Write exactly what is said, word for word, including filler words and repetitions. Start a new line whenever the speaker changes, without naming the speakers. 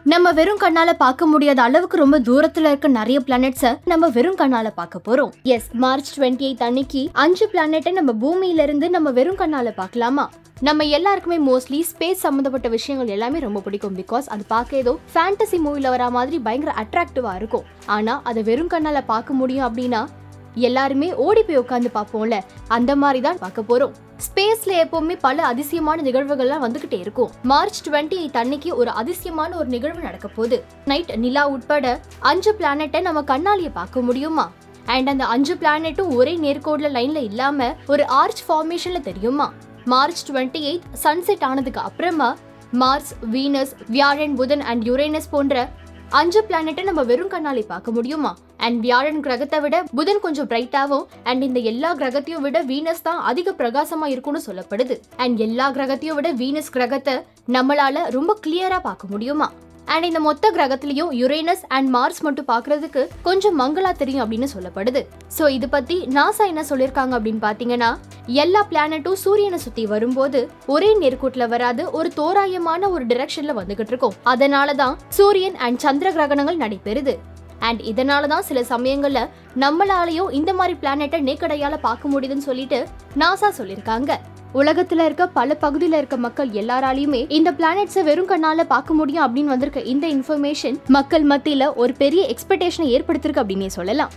நம்ம வெறும் கண்ணால பார்க்க முடியாத அளவுக்கு ரொம்ப தூரத்துல இருக்க நிறைய பிளானெட்ஸை நம்ம வெறும் கண்ணால பார்க்க போறோம். எஸ், மார்ச் டுவெண்ட்டி எய்த் அன்னைக்கு அஞ்சு பிளானெட்டை நம்ம பூமியில இருந்து நம்ம வெறும் கண்ணால பார்க்கலாமா? நம்ம எல்லாருக்குமே மோஸ்ட்லி ஸ்பேஸ் சம்பந்தப்பட்ட விஷயங்கள் எல்லாமே ரொம்ப பிடிக்கும். பிகாஸ் அது பார்க்க ஏதோ ஃபேண்டசி மூவில வர மாதிரி பயங்கர அட்ராக்டிவா இருக்கும். ஆனா அதை வெறும் கண்ணால பார்க்க முடியும் அப்படின்னா எல்லாருமே ஓடி போய் உட்காந்து பார்ப்போம்ல, அந்த மாதிரி தான் பார்க்க போறோம். ஸ்பேஸ்ல எப்பவுமே பல அதிசயமான நிகழ்வுகள்லாம் வந்துகிட்டே இருக்கும். மார்ச் டுவெண்ட்டி எய்த் அன்னைக்கு ஒரு அதிசயமான ஒரு நிகழ்வு நடக்க போகுது. நைட் நிலா உட்பட அஞ்சு பிளானெட்டை நம்ம கண்ணாலேயே பார்க்க முடியுமா? அண்ட் அந்த அஞ்சு பிளானெட்டும் ஒரே நேர்கோட்ல லைன்ல இல்லாம ஒரு ஆர்ச் ஃபார்மேஷன்ல தெரியுமா? மார்ச் டுவெண்ட்டி எய்த் சன்செட் ஆனதுக்கு அப்புறமா மார்ஸ், வீனஸ், வியாழன், புதன் அண்ட் யுரேனஸ் போன்ற அஞ்சு பிளானெட்டை நம்ம வெறும் கண்ணாலே பார்க்க முடியுமா? அண்ட் வியாழன் கிரகத்தை விட புதன் கொஞ்சம் பிரைட்டாவும் அண்ட் இந்த எல்லா கிரகத்தையும் விட வீனஸ் தான் அதிக பிரகாசமா இருக்கும்னு சொல்லப்படுது. அண்ட் எல்லா கிரகத்தையும் விட வீனஸ் கிரகத்தை நம்மளால ரொம்ப கிளியரா பார்க்க முடியுமா? அண்ட் இந்த மொத்த கிரகத்திலையும் யுரேனஸ் அண்ட் மார்ஸ் மட்டும் பாக்குறதுக்கு கொஞ்சம் மங்களா தெரியும் அப்படின்னு சொல்லப்படுது. சோ இது பத்தி நாசா என்ன சொல்லிருக்காங்க அப்படின்னு பாத்தீங்கன்னா, எல்லா பிளானட்டும் சூரியனை சுத்தி வரும்போது ஒரே நேர்கோட்ல வராது, ஒரு தோராயமான ஒரு டிரெக்ஷன்ல வந்துகிட்டு இருக்கும். அதனாலதான் சூரியன் அண்ட் சந்திர கிரகணங்கள் நடைபெறுது. அண்ட் இதனாலதான் சில சமயங்கள்ல நம்மளாலையும் இந்த மாதிரி பிளானெட்டை நேக்கடையால பார்க்க முடியுதுன்னு சொல்லிட்டு நாசா சொல்லிருக்காங்க. உலகத்துல இருக்க பல பகுதியில இருக்க மக்கள் எல்லாராலையுமே இந்த பிளானெட்ஸை வெறும் கண்ணால பார்க்க முடியும் அப்படின்னு வந்திருக்க இந்த இன்ஃபர்மேஷன் மக்கள் மத்தியில ஒரு பெரிய எக்ஸ்பெக்டேஷனை ஏற்படுத்திருக்கு அப்படின்னே சொல்லலாம்.